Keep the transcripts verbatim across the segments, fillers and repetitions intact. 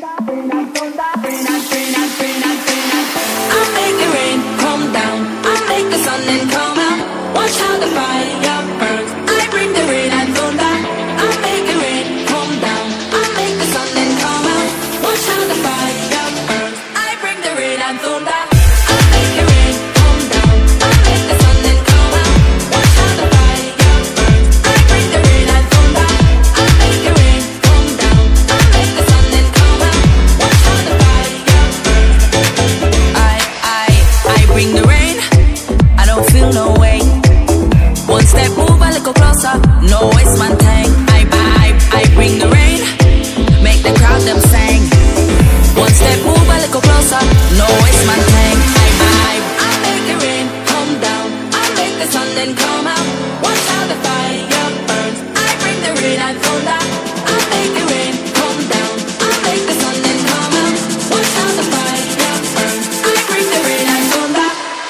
make the rain come down, I make the sun and come out. Watch how the fire burns. I bring the rain and thunder. I make the rain come down, I make the sun and come out. Watch how the fire burns. I bring the rain and thunder. I make the rain come down, I make the sun and come out. Watch how the fire burns. I bring the rain and thunder. I make the rain come down, I make the sun and come out. Watch how the fire burns. I, I, I bring the rain. I don't feel no way. One step, move a little closer. No waste man tang. I, I, I bring the rain. Make the crowd them sing. One step, move a little closer. No waste man tang. I, I, I make the rain come down. I make the sun then come out. Watch how the fire burns. I bring the rain and thunder. I make the rain come down. I make the sun then come out. Watch how the fire burns. I bring the rain and thunder.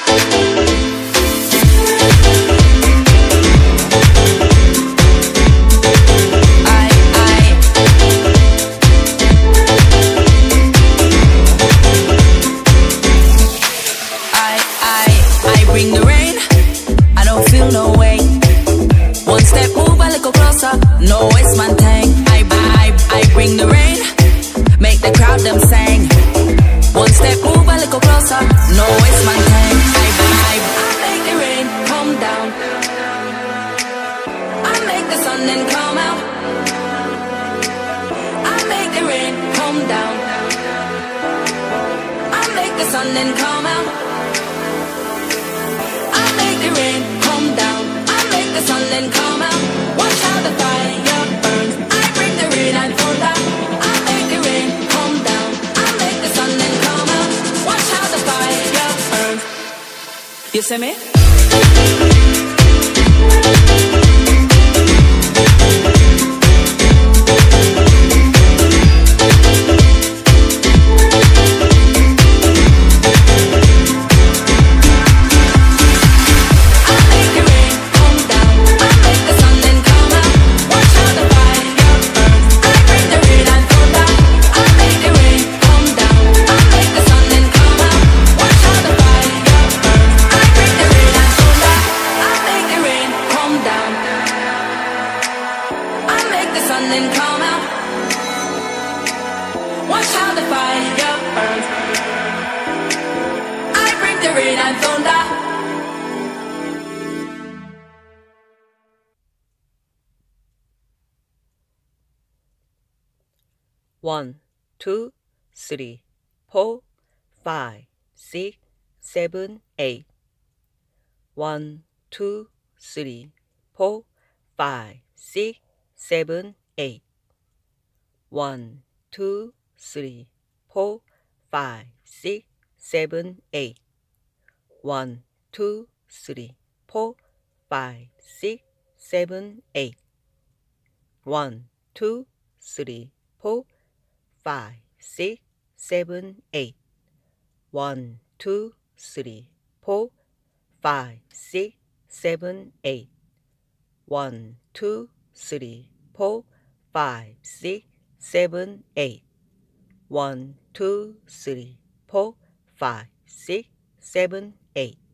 Bring the rain, I don't feel no way. One step, move a little closer. No waste man tang. I, I, I bring the rain. Make the crowd them sing. One step, move a little closer. No waste man tang. I, I, I make the rain come down. I make the sun then come out. I make the rain come down. I make the sun then come out. The rain come down, I make the sun then come out. Watch how the fire burns. I bring the rain and thunder. I make the rain come down, I make the sun then come out. Watch how the fire burns. You see me? Then come out. Watch how the fire burns. I bring the rain and thunder. One, two, three, four, five, six, seven, eight. One, two, three, four, five, six, seven, eight. One, two, three, four, five, six, seven, eight. One, two, three, four, five, six, seven, eight. One, two, three, four, five, six, seven, eight. One, two, three, four, five, six, seven, eight. One, two, three, four, five, six, seven, eight. One, two, three, four, five, six, seven, eight.